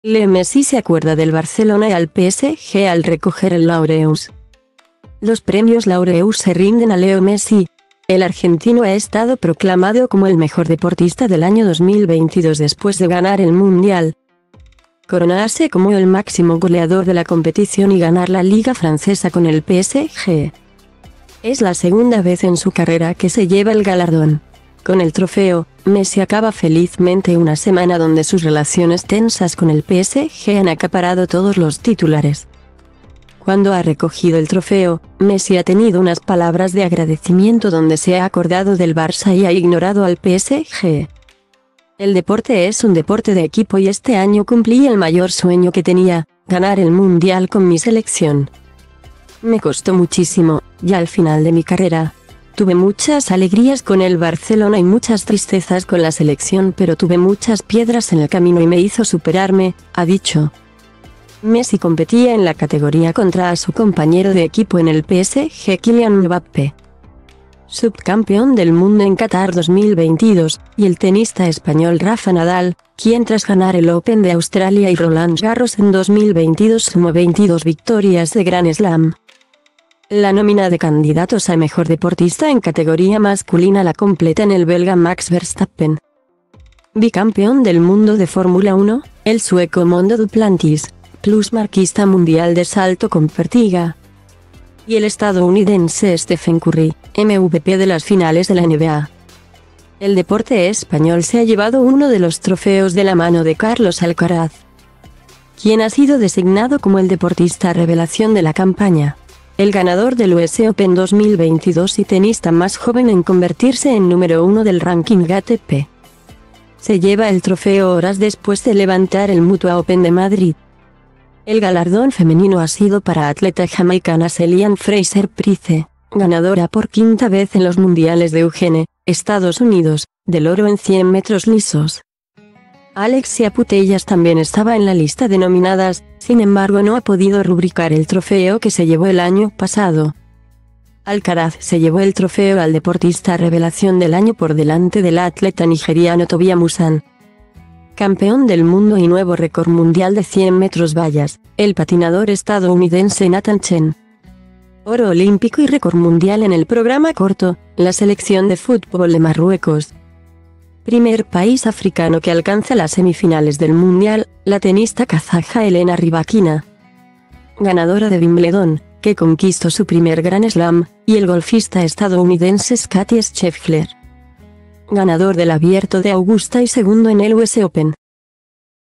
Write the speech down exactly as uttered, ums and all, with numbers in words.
Leo Messi se acuerda del Barcelona y al P S G al recoger el Laureus. Los premios Laureus se rinden a Leo Messi. El argentino ha estado proclamado como el mejor deportista del año dos mil veintidós después de ganar el Mundial, coronarse como el máximo goleador de la competición y ganar la Liga Francesa con el P S G. Es la segunda vez en su carrera que se lleva el galardón. Con el trofeo, Messi acaba felizmente una semana donde sus relaciones tensas con el P S G han acaparado todos los titulares. Cuando ha recogido el trofeo, Messi ha tenido unas palabras de agradecimiento donde se ha acordado del Barça y ha ignorado al P S G. El deporte es un deporte de equipo y este año cumplí el mayor sueño que tenía, ganar el Mundial con mi selección. Me costó muchísimo, ya al final de mi carrera. Tuve muchas alegrías con el Barcelona y muchas tristezas con la selección, pero tuve muchas piedras en el camino y me hizo superarme, ha dicho. Messi competía en la categoría contra a su compañero de equipo en el P S G Kylian Mbappé, subcampeón del mundo en Qatar dos mil veintidós, y el tenista español Rafa Nadal, quien tras ganar el Open de Australia y Roland Garros en dos mil veintidós sumó veintidós victorias de Grand Slam. La nómina de candidatos a mejor deportista en categoría masculina la completa en el belga Max Verstappen, bicampeón del mundo de Fórmula uno, el sueco Mondo Duplantis, plusmarquista mundial de salto con pertiga, y el estadounidense Stephen Curry, M V P de las finales de la N B A. El deporte español se ha llevado uno de los trofeos de la mano de Carlos Alcaraz, quien ha sido designado como el deportista revelación de la campaña, el ganador del U S Open dos mil veintidós y tenista más joven en convertirse en número uno del ranking A T P. Se lleva el trofeo horas después de levantar el Mutua Open de Madrid. El galardón femenino ha sido para atleta jamaicana Celian Fraser-Price, ganadora por quinta vez en los Mundiales de Eugene, Estados Unidos, del oro en cien metros lisos. Alexia Putellas también estaba en la lista de nominadas, sin embargo no ha podido rubricar el trofeo que se llevó el año pasado. Alcaraz se llevó el trofeo al deportista revelación del año por delante del atleta nigeriano Tobia Musan, campeón del mundo y nuevo récord mundial de cien metros vallas, el patinador estadounidense Nathan Chen, oro olímpico y récord mundial en el programa corto, la selección de fútbol de Marruecos, primer país africano que alcanza las semifinales del mundial, la tenista kazaja Elena Rybakina, ganadora de Wimbledon, que conquistó su primer Grand Slam, y el golfista estadounidense Scottie Scheffler, ganador del Abierto de Augusta y segundo en el U S Open.